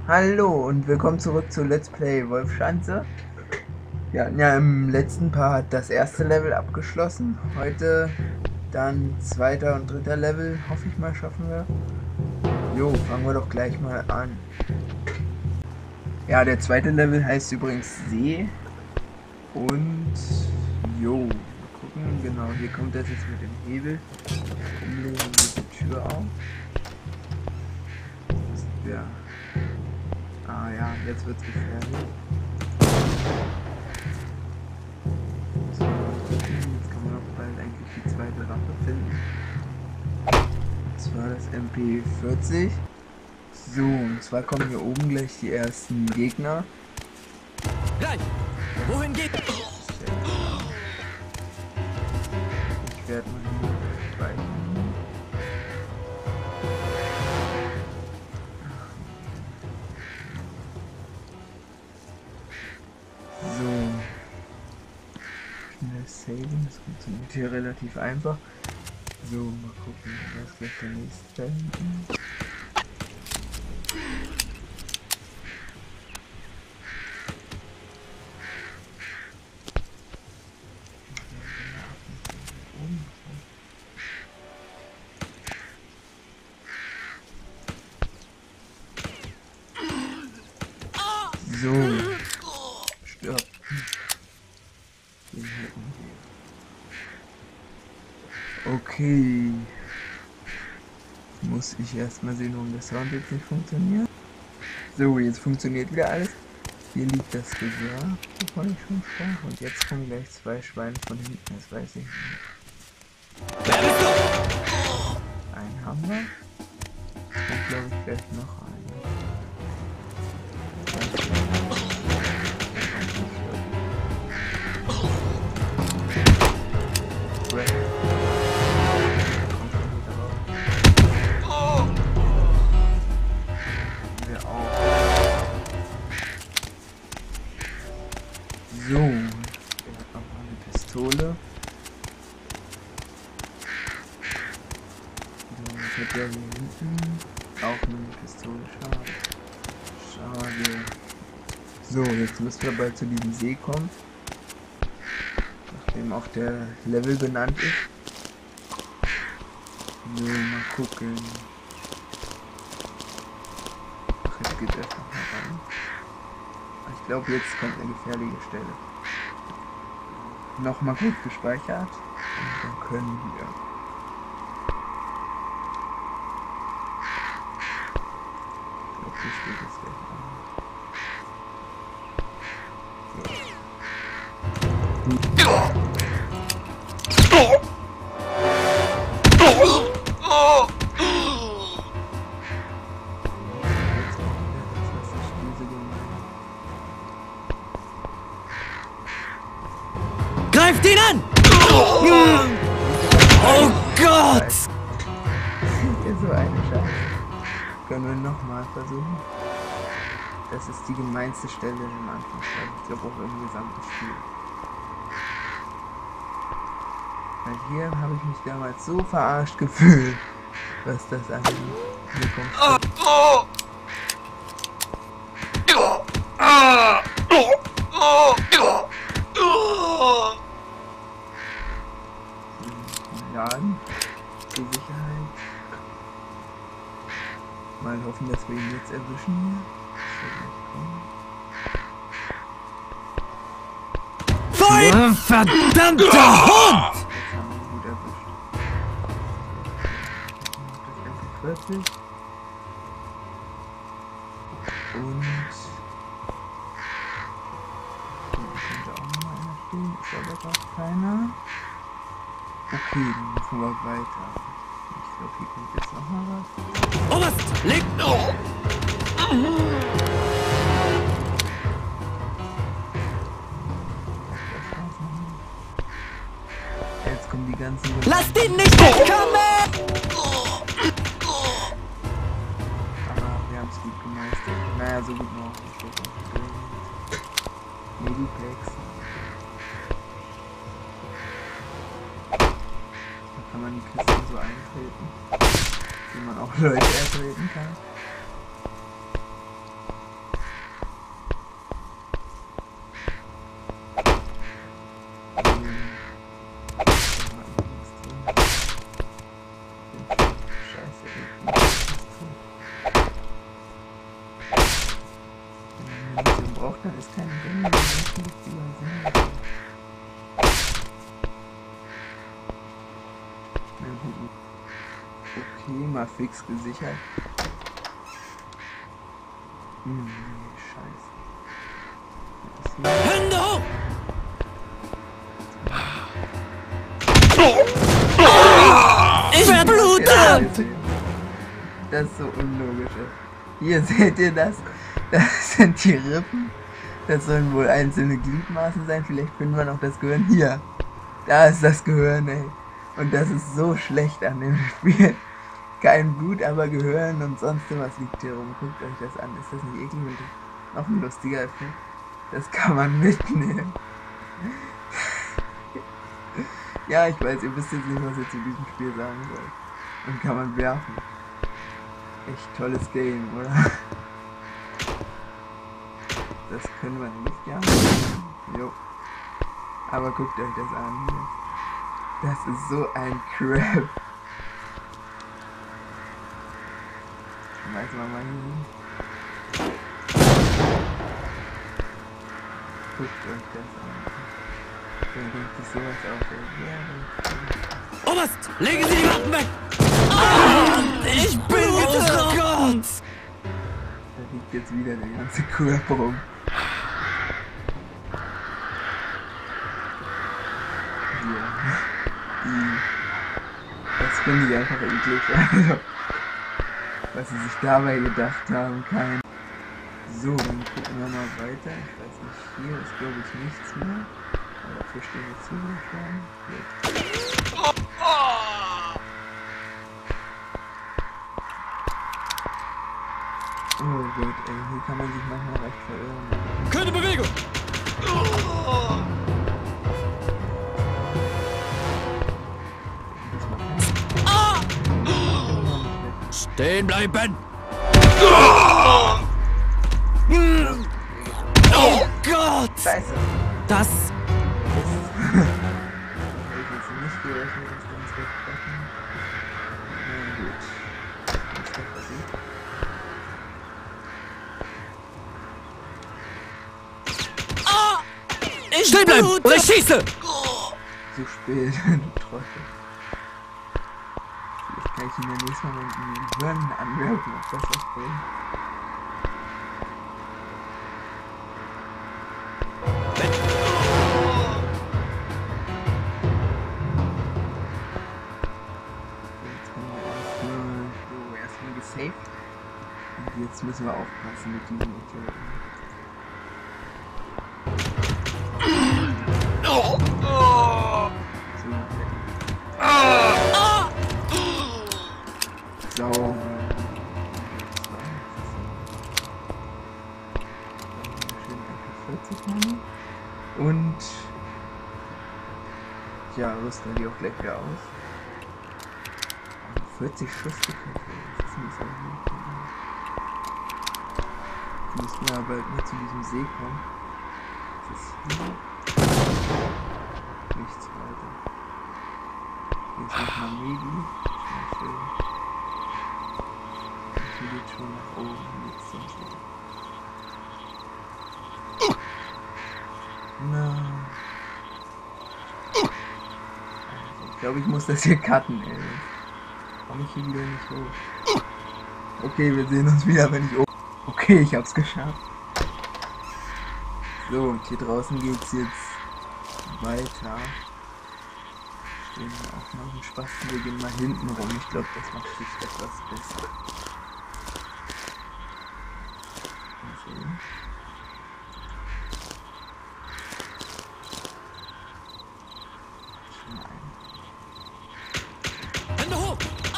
Hallo und willkommen zurück zu Let's Play Wolfschanze. Wir hatten ja im letzten Part das erste Level abgeschlossen. Heute dann zweiter und dritter Level. Hoffe ich mal, schaffen wir. Jo, fangen wir doch gleich mal an. Ja, der zweite Level heißt übrigens See. Und jo, mal gucken. Genau, hier kommt das jetzt mit dem Hebel. Umlegen wir die Tür auf. Ja. Ah ja, jetzt wird's gefährlich. So, jetzt kann man auch bald eigentlich die zweite Waffe finden. Und zwar das MP40. So, und zwar kommen hier oben gleich die ersten Gegner. Gleich! Wohin geht? Ich werde mal hier speichern. So. Schnell saven, das funktioniert hier relativ einfach. So, mal gucken, was ist gleich der nächste da hinten. So. Stirb. Den hätten wir. Okay. Muss ich erstmal sehen, warum der Sound jetzt nicht funktioniert. So, jetzt funktioniert wieder alles. Hier liegt das Gewehr, wovon ich schon sprach. Und jetzt kommen gleich zwei Schweine von hinten, das weiß ich nicht. Einen haben wir. Und glaube ich gleich noch einen. So, der hat noch mal eine Pistole. So, jetzt hat der hier hinten auch eine Pistole. Schade. So, jetzt müssen wir bald zu diesem See kommen. Nachdem auch der Level benannt ist. So, mal gucken. Ach, jetzt geht er noch mal rein. Ich glaube, jetzt kommt eine gefährliche Stelle. Nochmal gut gespeichert. Und dann können wir. Ich glaube, hier steht es gleich an. Greift ihn an! Oh Gott! Hier so eine Scheiße. Können wir nochmal versuchen? Das ist die gemeinste Stelle im Anfangsteil. Ich glaube auch im gesamten Spiel. Weil hier habe ich mich damals so verarscht gefühlt, was das angeht. Hier kommt Laden zur Sicherheit. Mal hoffen, dass wir ihn jetzt erwischen hier. Feuer! Verdammter Hund! Jetzt haben wir ihn gut erwischt. Das MP40. Und hier könnte auch noch einer stehen. Ist aber gerade keiner. Okay, dann machen wir weiter. Ich glaube, hier kommt jetzt noch mal was. Oberst! Legt noch! Jetzt kommen die ganzen... Lasst ihn nicht wegkommen! Aber wir haben es gut gemeistert. Naja, so gut noch. Mediplex. Da kann man die Kisten so eintreten, wie man auch Leute ertreten kann. Wenn man nicht so braucht, dann ist kein Ding. Dann ist ein wichtiger Sinn. Okay, mal fix gesichert. Scheiße. Hände hoch! Ich blute! Das ist so unlogisch. Hier seht ihr das? Das sind die Rippen. Das sollen wohl einzelne Gliedmaßen sein. Vielleicht finden wir noch das Gehirn. Hier. Da ist das Gehirn, ey. Und das ist so schlecht an dem Spiel. Kein Blut, aber Gehirn und sonst was liegt hier rum. Guckt euch das an. Ist das nicht eklig? Und noch ein lustiger Effekt. Das kann man mitnehmen. Ja, ich weiß, ihr wisst jetzt nicht, was ihr zu diesem Spiel sagen wollt. Und kann man werfen. Echt tolles Game, oder? Das können wir nicht gerne. Jo. Aber guckt euch das an hier. Das ist so ein Crap. Schmeißen wir mal hier hin. Guckt euch das an. Wer denkt sich sowas auf? Oberst, legen Sie die Waffen weg! Ah, ich bin oh Gott! Da liegt jetzt wieder der ganze Körper rum. Das finde ich einfach eklig. Also, was sie sich dabei gedacht haben, kein. So, dann gucken wir mal weiter. Ich weiß nicht, hier ist glaube ich nichts mehr. Aber dafür stehen wir zugeschlagen. Oh Gott, ey, hier kann man sich manchmal recht verirren. Keine Bewegung! Stehen bleiben! Oh Gott! Scheiße! Das... Hätte ich jetzt nicht gerechnet, dass wir uns wegtreffen. Na gut. Was ist da passiert? Stehen bleiben! Oder ich schieße! Zu spät, du Trottel. Vielleicht kann ich ihn ja nächstes Mal mit dem Hirn anwerfen, ob das was bringt. Jetzt haben wir erstmal gesaved. Und jetzt müssen wir aufpassen mit diesem Idioten. So. Und ja, rüsten wir die auch gleich wieder aus. 40 Schuss gekriegt. Das ist nicht so gut. Jetzt müssen wir aber bald mal zu diesem See kommen. Das ist hier. Nichts weiter. Jetzt nochmal Medi. Die geht schon nach oben. Jetzt zum See. Na. Also, ich glaube, ich muss das hier cutten, ey. Komme ich hier wieder nicht hoch. Okay, wir sehen uns wieder, wenn ich oben. Okay, ich hab's geschafft. So, und hier draußen geht's jetzt weiter. Stehen auch noch ein Spasten. Wir gehen mal hinten rum. Ich glaube, das macht sich etwas besser. Mal sehen. Hände hoch!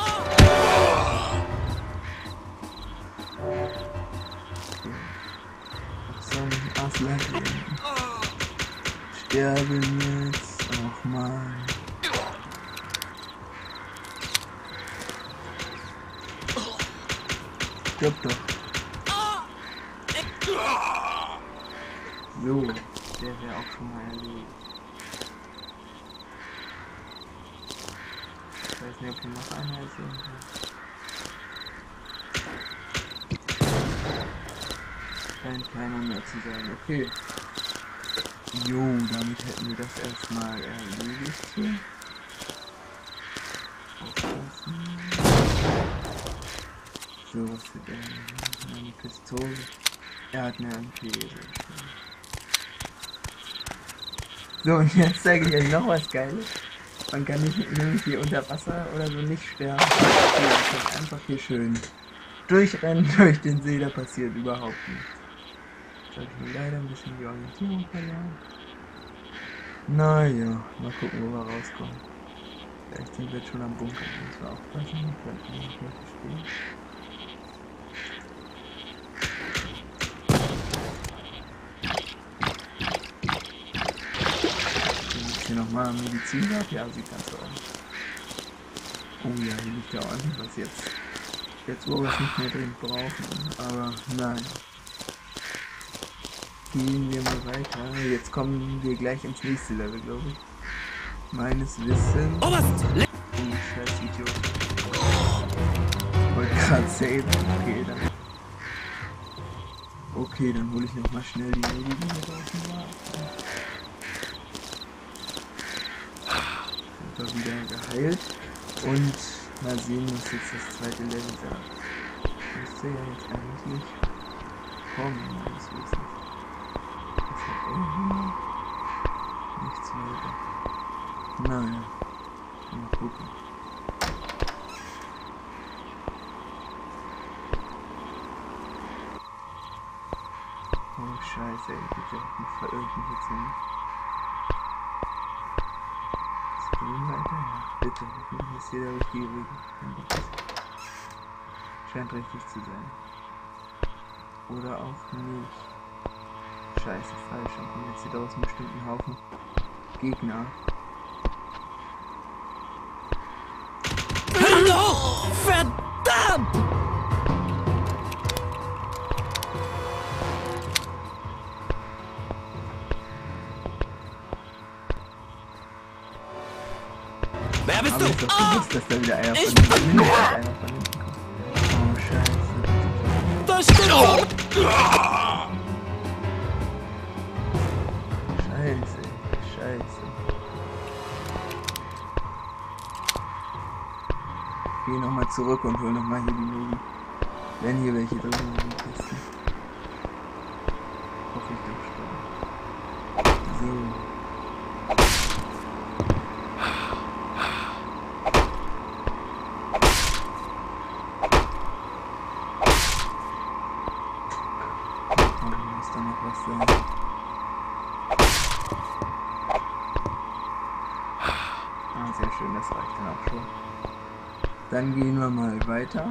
Sterben jetzt auch mal. Stirb doch. So, der wäre auch schon mal erledigt. Ich weiß nicht, ob hier noch einer ist. scheint keiner mehr zu sein. Okay. Jo, damit hätten wir das erstmal erledigt. So. Aufpassen. So, was hat er? Eine Pistole. Er hat eine MP. So, und jetzt zeige ich euch noch was Geiles. Man kann nicht nämlich hier unter Wasser oder so nicht sterben. Man kann einfach hier schön durchrennen durch den See, da passiert überhaupt nichts. Jetzt habe ich mir leider ein bisschen die Orientierung verloren. Naja, mal gucken, wo wir rauskommen. Vielleicht sind wir jetzt schon am Bunker, müssen wir aufpassen, vielleicht kann ich nicht verstehen. Hier nochmal Medizin ab? Ja, sieht ganz so aus. Oh ja, hier liegt ja ordentlich was jetzt. Jetzt, wo wir es nicht mehr dringend brauchen. Aber nein. Gehen wir mal weiter. Jetzt kommen wir gleich ins nächste Level, glaube ich. Meines Wissens. Oberst! Oh, scheiß Idiot. Wollte gerade saven. Okay, dann. Okay, dann hole ich nochmal schnell die Medi, die wir draußen war. Wieder geheilt und mal sehen, was jetzt das zweite Level sagt. Müsste ja jetzt eigentlich kommen, meines Wissens. Das hat irgendwie nichts weiter. Naja, mal gucken. Oh Scheiße, ey, bitte verirrt mich jetzt nicht. Weiter? Ja, bitte. Hoffentlich ist hier der richtige Weg. Scheint richtig zu sein. Oder auch nicht. Scheiße, falsch. Dann kommt jetzt hier draußen bestimmt ein Haufen Gegner. Hallo! Verdammt! Wer bist Aber du? ich hab doch gewusst, dass da wieder einer von Ich hinten bin kommt. Oh, Scheiße. Das stimmt! Scheiße. Scheiße. Geh nochmal zurück und hol nochmal hier die Medi. Wenn hier welche drin sind, die Kisten. Hoffe ich doch schon. So. Muss da noch was sein. Ah, sehr schön, das reicht dann auch schon. Dann gehen wir mal weiter.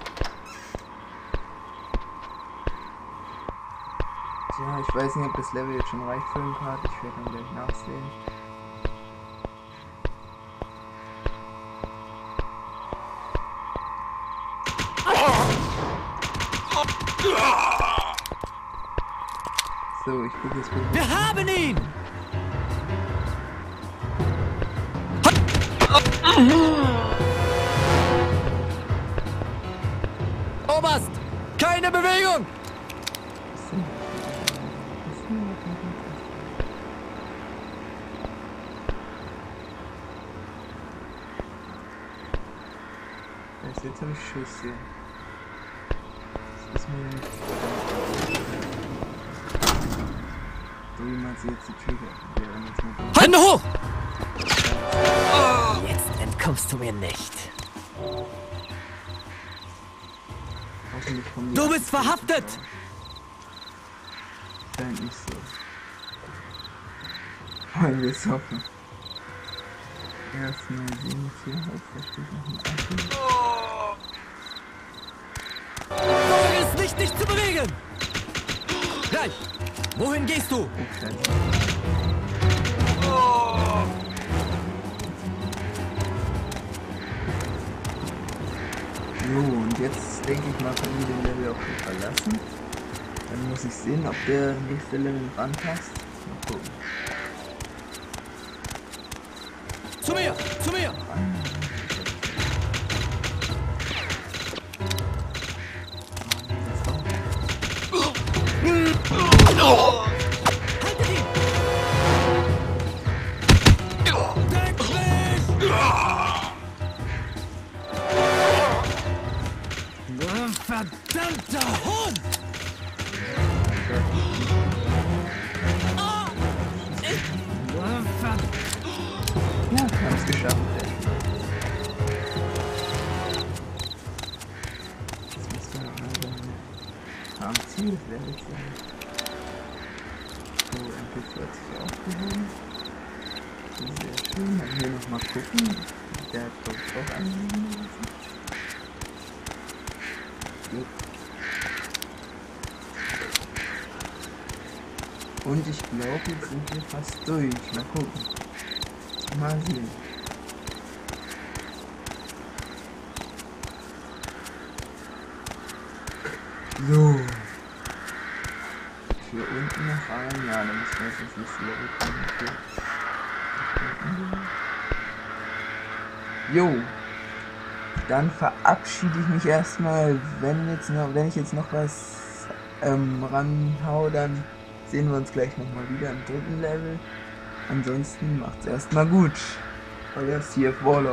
Tja, ich weiß nicht, ob das Level jetzt schon reicht für den Part. Ich werde dann gleich nachsehen. So, ich gucke jetzt mal. Wir haben ihn! Oberst! Keine Bewegung! Jetzt habe ich Schuss hier. Das ist mir nicht. So wie man sie jetzt die Tür wäre jetzt mal durch. Hände hoch! Jetzt entkommst du mir nicht. Hoffentlich kommen die Du anderen bist verhaftet! raus. Scheint nicht so. Wollen wir es hoffen. Erstmal sehen wir hier halt, da steht noch ein Akku. Wage es nicht, dich zu bewegen! Gleich! Wohin gehst du? Oh, Scheiße. So, und jetzt denke ich mal, können wir den Level auch schon verlassen. Dann muss ich sehen, ob der nächste Level ranpasst. Mal gucken. Zu mir! Zu mir! Haltet ihn! Deck mich! Verdammter Hund! Ja, wir haben es geschafft. Jetzt müsst ihr noch mal am Ziel werden. So, MP40 aufgehoben. Sehr schön. Dann hier nochmal gucken. Der hat doch auch anliegen lassen. Gut. Und ich glaube, jetzt sind wir fast durch. Mal gucken. Mal sehen. So. Hier unten noch rein. Ja, dann müssen wir jetzt ins nächste Level kommen. Jo. Dann verabschiede ich mich erstmal. Wenn ich jetzt noch was ranhau, dann sehen wir uns gleich nochmal wieder im dritten Level. Ansonsten macht's erstmal gut. Euer CF Warlock.